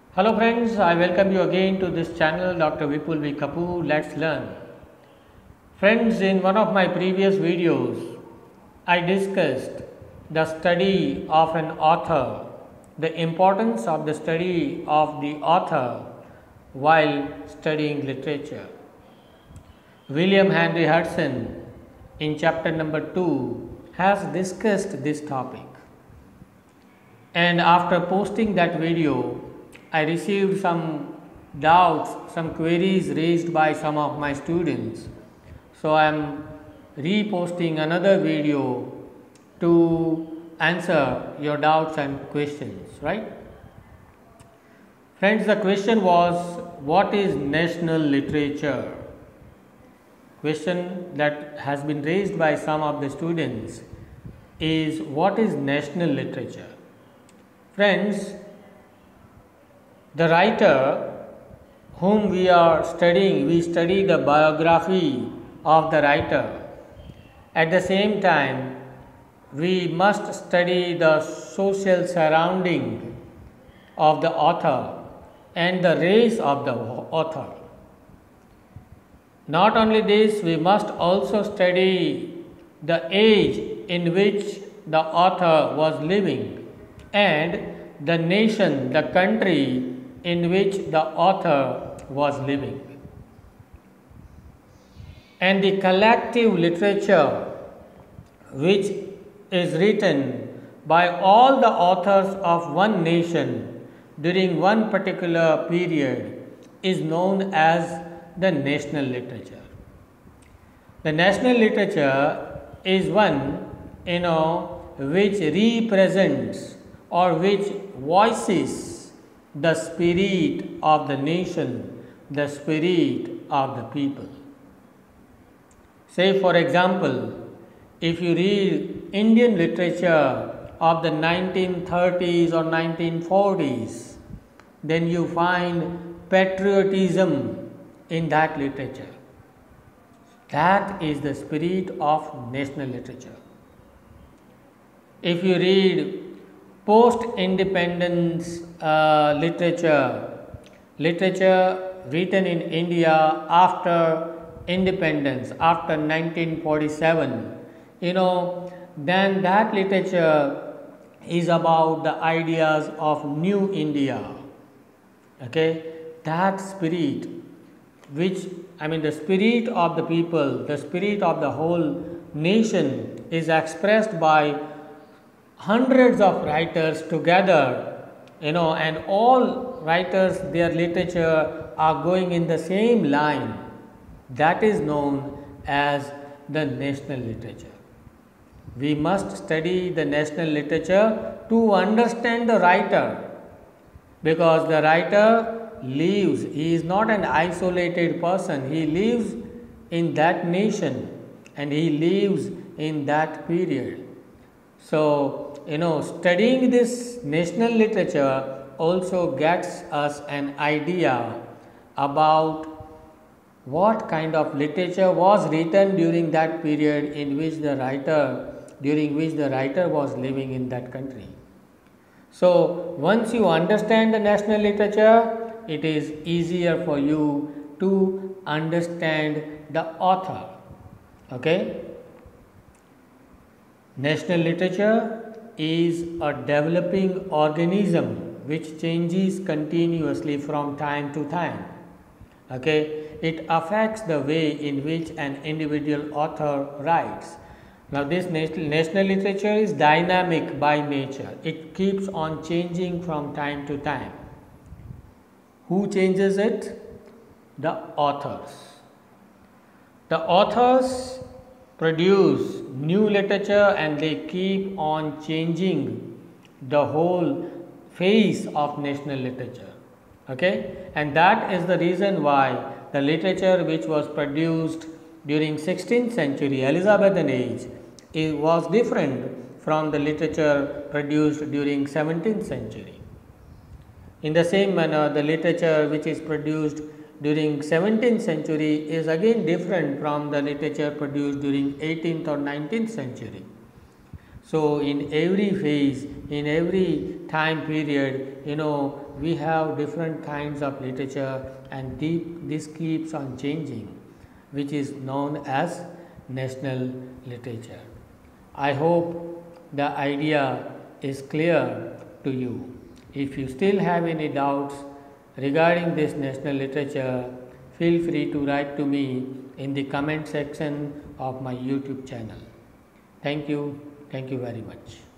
Hello friends, I welcome you again to this channel Dr. Vipul V. Kapoor. Let's learn. Friends, in one of my previous videos, I discussed the study of an author, the importance of the study of the author while studying literature. William Henry Hudson in chapter number 2 has discussed this topic. And after posting that video, I received some doubts, some queries raised by some of my students. So I am reposting another video to answer your doubts and questions, right? Friends, the question was, what is national literature? Question that has been raised by some of the students is, what is national literature? Friends, the writer whom we are studying, we study the biography of the writer. At the same time, we must study the social surrounding of the author and the race of the author. Not only this, we must also study the age in which the author was living and the nation, the country in which the author was living. And the collective literature which is written by all the authors of one nation during one particular period is known as the national literature. The national literature is one, which represents or which voices the spirit of the nation, the spirit of the people. Say for example, if you read Indian literature of the 1930s or 1940s, then you find patriotism in that literature. That is the spirit of national literature. If you read post-independence literature written in India after independence, after 1947, then that literature is about the ideas of new India. Okay, that spirit, the spirit of the people, the spirit of the whole nation is expressed by hundreds of writers together, and all writers, their literature are going in the same line. That is known as the national literature. We must study the national literature to understand the writer, because the writer lives, he is not an isolated person, he lives in that nation and he lives in that period. So, studying this national literature also gets us an idea about what kind of literature was written during that period during which the writer was living in that country. So, once you understand the national literature, it is easier for you to understand the author. Okay? National literature is a developing organism which changes continuously from time to time. Okay? It affects the way in which an individual author writes. Now, this national literature is dynamic by nature. It keeps on changing from time to time. Who changes it? The authors. The authors produce new literature and they keep on changing the whole face of national literature. Okay? And that is the reason why the literature which was produced during 16th century Elizabethan age, it was different from the literature produced during 17th century. In the same manner, the literature which is produced during 17th century is again different from the literature produced during 18th or 19th century. So in every phase, in every time period, we have different kinds of literature, and this keeps on changing, which is known as national literature. I hope the idea is clear to you. If you still have any doubts regarding this national literature, feel free to write to me in the comment section of my YouTube channel. Thank you. Thank you very much.